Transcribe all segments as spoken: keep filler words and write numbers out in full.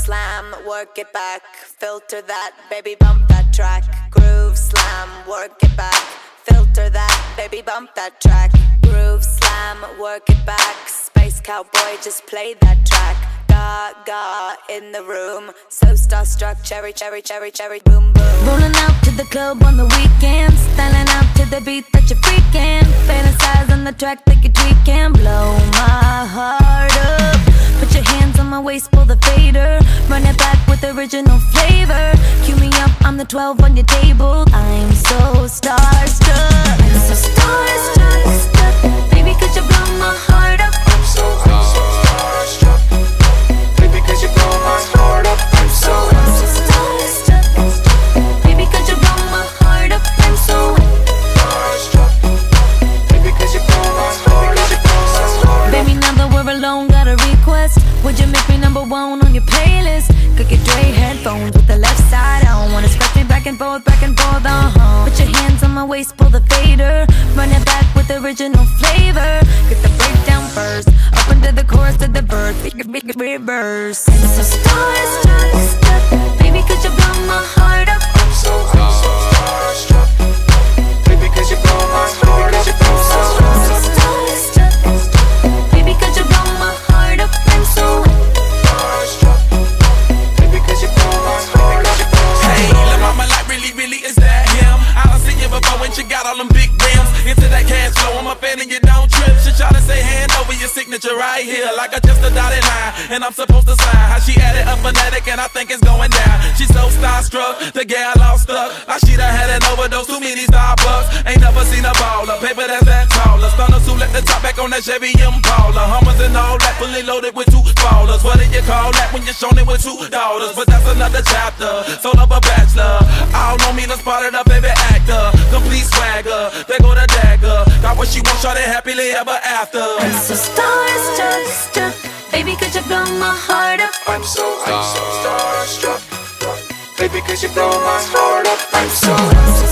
slam, work it back. Filter that, baby, bump that track. Groove slam, work it back. Filter that, baby, bump that track. Groove slam, work it back. Space cowboy, just play that track. Gaga in the room, so starstruck, cherry, cherry, cherry, cherry, boom, boom. Rolling out to the club on the weekends, styling out to the beat that you're freaking. Fantasize on the track that you tweaking. Blow my heart up. Put your hands on my waist, pull the fader. Run it back with original flavor. Cue me up, I'm the twelve on your table. I'm so starstruck. I'm so starstruck. Baby, could you blow my heart up? I'm so, I'm so starstruck. Baby, could you blow my heart up? I'm so, I'm so starstruck. Baby, could you blow my heart up? I'm so starstruck. Baby, could you blow my heart up? Baby, now that we're alone, got a request. Would you make me number one on your playlist? Could get Dre headphones with the left side on. Wanna scratch me back and forth, back and forth, uh-huh. Put your hands on my waist, pull the fader. Run it back with original flavor. Get the breakdown first, up into the chorus to the verse. Reverse. I'm so starstruck. Baby, could you blow my heart up? I'm so, I'm so starstruck. Baby, could you blow my heart up? I'm so, I'm so starstruck. Baby, could you blow my heart up? I'm so starstruck. Baby, could you blow my heart up? Hey, la mama, like really, really, is that him? I done seen you before when you got all them big rims. Into that cash flow, I'm a fan and you don't trip. She try to say hand over your signature right here, like I just a dotted line, and I'm supposed to sign. How she added up phonetic, and I think it's going down. She's so starstruck, the gal all stuck. Like she done had an overdose, too many Starbucks. Ain't never seen a baller, paper that's that taller. Stunners who let the top back on that Chevy Impala. Hummers and all that, fully loaded with two ballers. What do you call that when you're shown it with two daughters? But that's another chapter, soul of a bachelor. All on me, done spotted a baby actor. Complete swagger, they go to dagger. Got what she wants, shot it happily ever after. I'm so starstruck. Baby, could you blow my heart up? I'm so, I'm so starstruck. Baby, could you blow my heart up? I'm so, I'm so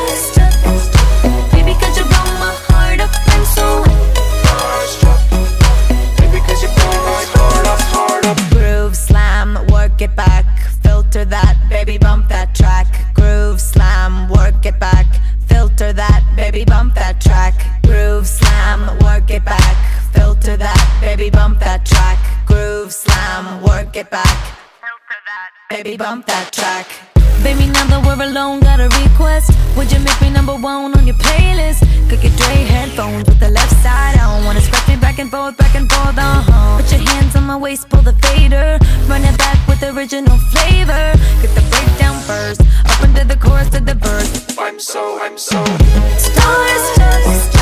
starstruck. Baby, could you blow my heart up? I'm so starstruck. Baby, could you blow my heart up, heart up? Groove slam, work it back. Filter that, baby, bump that track. Groove slam, work it back. Filter that, baby, bump that track. Groove slam, work it back. Filter that, baby, bump that track. Groove slam, work it back. Filter that, baby, bump that track. Baby, now that we're alone, got a request. Would you make me number one on your playlist? Could get Dre headphones with the left side on. Wanna scratch me back and forth, back and forth, uh-huh. Put your hands on my waist, pull the fader. Run it back with original flavor. Get the breakdown first, up into the chorus to the verse. I'm so, I'm so starstruck.